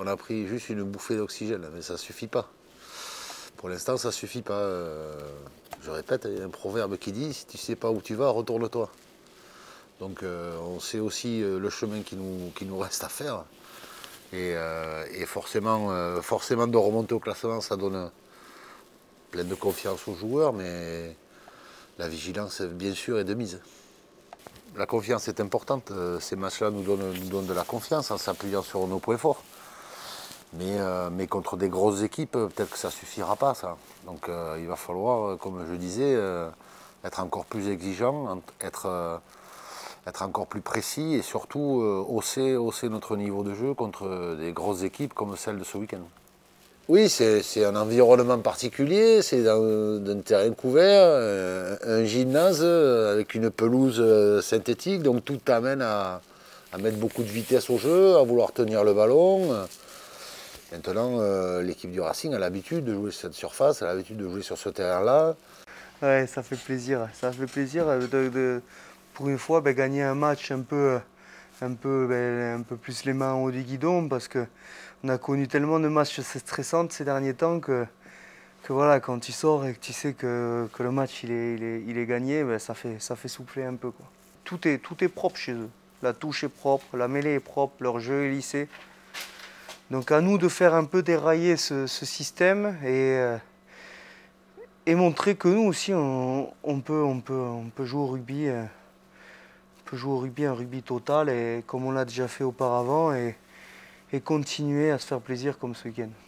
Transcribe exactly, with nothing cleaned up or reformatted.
a pris juste une bouffée d'oxygène, mais ça ne suffit pas. Pour l'instant, ça ne suffit pas. Euh, je répète, il y a un proverbe qui dit, si tu ne sais pas où tu vas, retourne-toi. Donc euh, on sait aussi euh, le chemin qui nous, qui nous reste à faire. Et, euh, et forcément, euh, forcément de remonter au classement, ça donne plein de confiance aux joueurs, mais la vigilance, bien sûr, est de mise. La confiance est importante. Ces matchs-là nous donnent, nous donnent de la confiance en s'appuyant sur nos points forts. Mais, euh, mais contre des grosses équipes, peut-être que ça ne suffira pas, ça. Donc euh, il va falloir, comme je disais, euh, être encore plus exigeant, être, euh, être encore plus précis et surtout euh, hausser, hausser notre niveau de jeu contre des grosses équipes comme celle de ce week-end. Oui, c'est un environnement particulier, c'est dans un terrain couvert, un, un gymnase avec une pelouse synthétique, donc tout t'amène à, à mettre beaucoup de vitesse au jeu, à vouloir tenir le ballon. Maintenant, euh, l'équipe du Racing a l'habitude de jouer sur cette surface, a l'habitude de jouer sur ce terrain-là. Ouais, ça fait plaisir, ça fait plaisir de, de pour une fois, ben, gagner un match un peu, un peu, ben, un peu plus les mains au haut du guidon, parce que on a connu tellement de matchs stressants ces derniers temps que, que voilà, quand tu sors et que tu sais que, que le match il est, il est, il est gagné, ben, ça, fait, ça fait souffler un peu, quoi. Tout est, tout est propre chez eux. La touche est propre, la mêlée est propre, leur jeu est lissé. Donc à nous de faire un peu dérailler ce, ce système et, euh, et montrer que nous aussi on, on, peut, on, peut, on peut jouer au rugby. Euh, on peut jouer au rugby, un rugby total, et comme on l'a déjà fait auparavant, et, et continuer à se faire plaisir comme ce week-end.